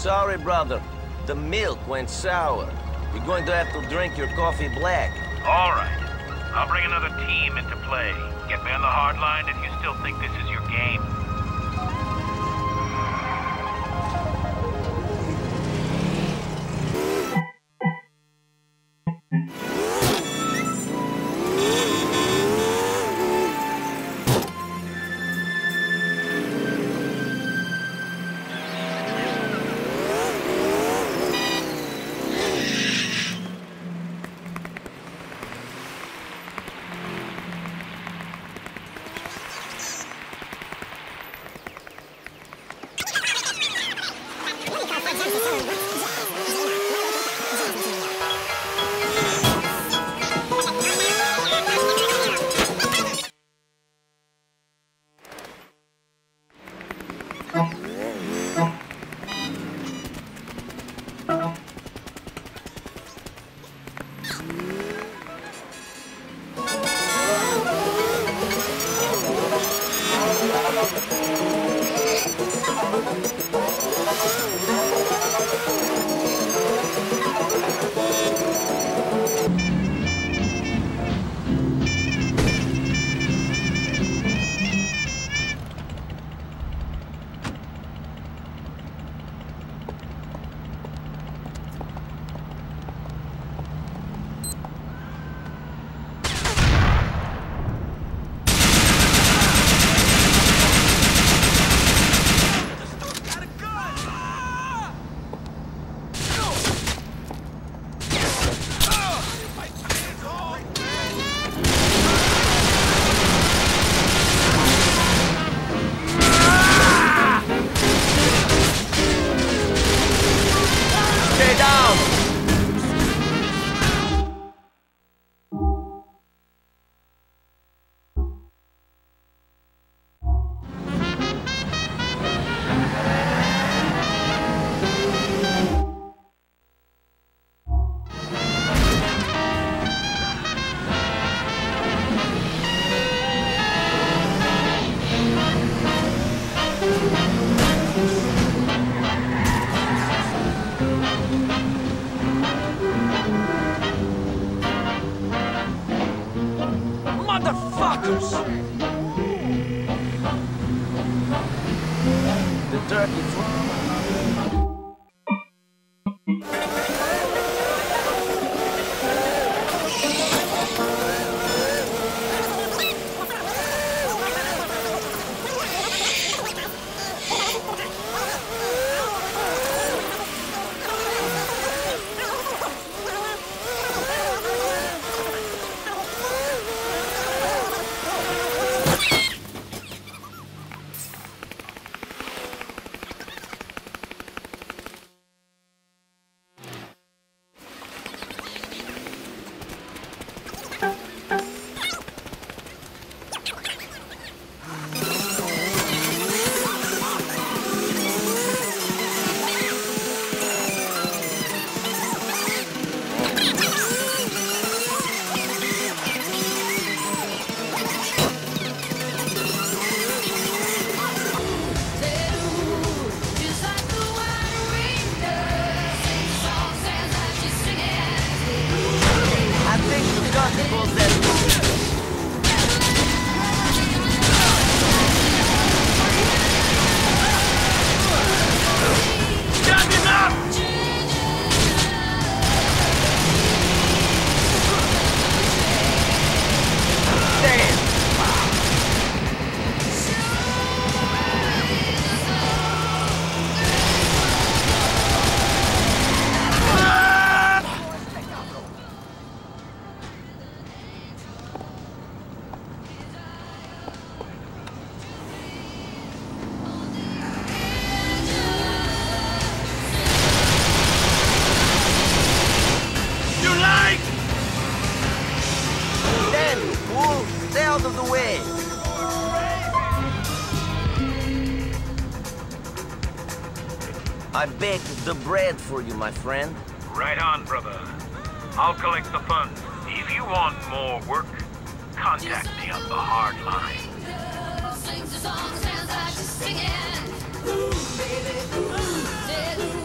Sorry, brother. The milk went sour. You're going to have to drink your coffee black. All right. I'll bring another team into play. Get me on the hard line if you still think this is your game. Motherfuckers! The turkey out of the way! I baked the bread for you, my friend. Right on, brother. I'll collect the funds. If you want more work, contact me on the hard line. Sings the song, sounds like she's singing. Ooh, baby, ooh,